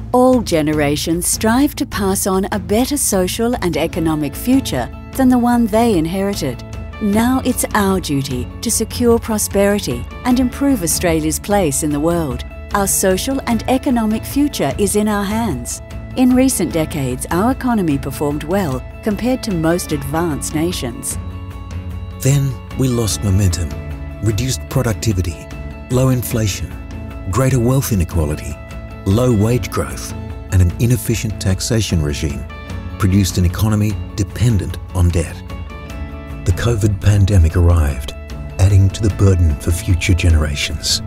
All generations strive to pass on a better social and economic future than the one they inherited. Now it's our duty to secure prosperity and improve Australia's place in the world. Our social and economic future is in our hands. In recent decades, our economy performed well compared to most advanced nations. Then we lost momentum, reduced productivity, low inflation, greater wealth inequality, low wage growth, and an inefficient taxation regime produced an economy dependent on debt. The COVID pandemic arrived, adding to the burden for future generations.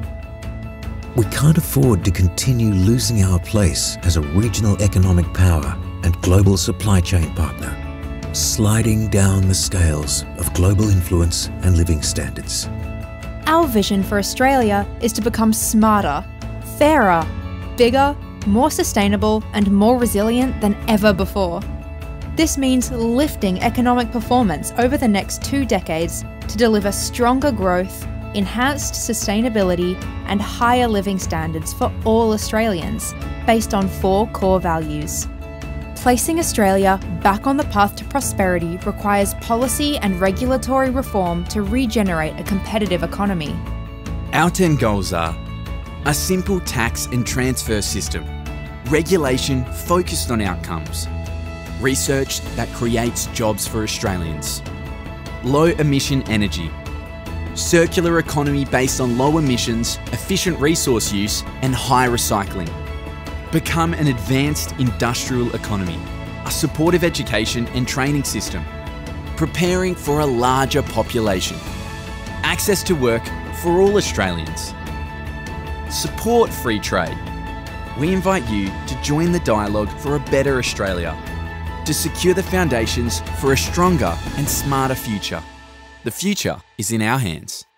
We can't afford to continue losing our place as a regional economic power and global supply chain partner, sliding down the scales of global influence and living standards. Our vision for Australia is to become smarter, fairer, bigger, more sustainable and more resilient than ever before. This means lifting economic performance over the next 2 decades to deliver stronger growth, enhanced sustainability and higher living standards for all Australians based on 4 core values. Placing Australia back on the path to prosperity requires policy and regulatory reform to regenerate a competitive economy. Our 10 goals are a simple tax and transfer system, regulation focused on outcomes, research that creates jobs for Australians, low emission energy, circular economy based on low emissions, efficient resource use and high recycling. Become an advanced industrial economy, a supportive education and training system, preparing for a larger population, access to work for all Australians, support free trade. We invite you to join the dialogue for a better Australia, to secure the foundations for a stronger and smarter future. The future is in our hands.